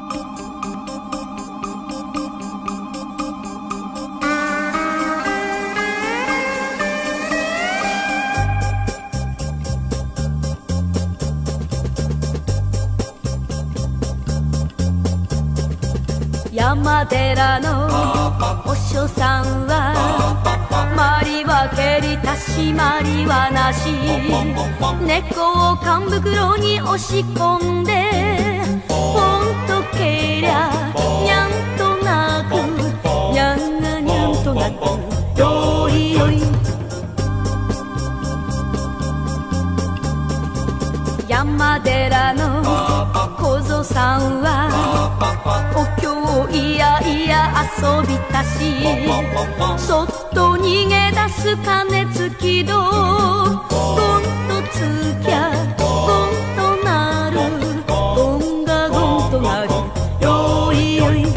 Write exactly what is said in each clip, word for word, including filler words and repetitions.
山寺のお師匠さんはまりは蹴りたしまりはなし、猫を缶袋に押し込んでポンと蹴りゃにゃんとなく、にゃんがにゃんとなく、よいよい。山寺の小僧さんはお経いやいや遊びたし、そっと逃げ出す鐘つきど、ゴンとつきゃゴンとなる、ゴンがゴンとなる、よいよい。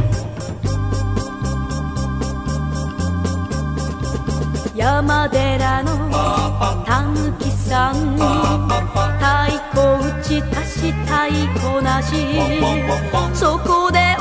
山寺のたぬきさん、太鼓打ちたし太鼓なし、そこで